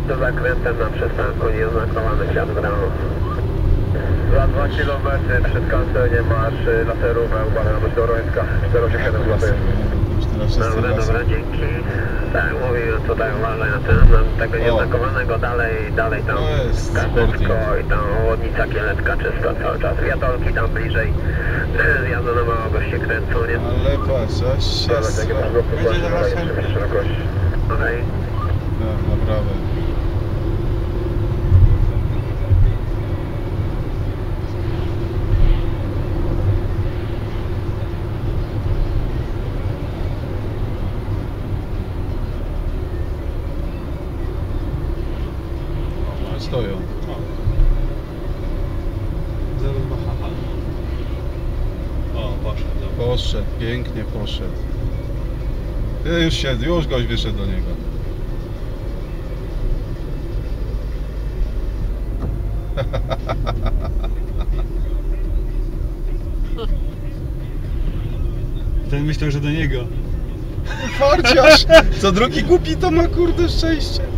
za zakrętem na przystanku nieoznakowany świat w prawo. Za 2 km przed kancelem masz laserówę, uważamy do Rońska, 487 zł. Dobra, dzięki. Tak, mówiłem tutaj, uważaj na tego nieoznakowanego, dalej tam Kaspersko i tam Łodnica Kielecka czysto cały czas. Wiatolki tam bliżej, jadą na Małogoś się kręcą, nie? Ale patrz, aż się Okej. No, naprawdę. Stoją. Zaraz macha. O, poszedł. Dobra. Poszedł, pięknie poszedł. Już gość wyszedł do niego. Ten myślał, że do niego. Farciarz! Co drugi głupi to ma kurde szczęście.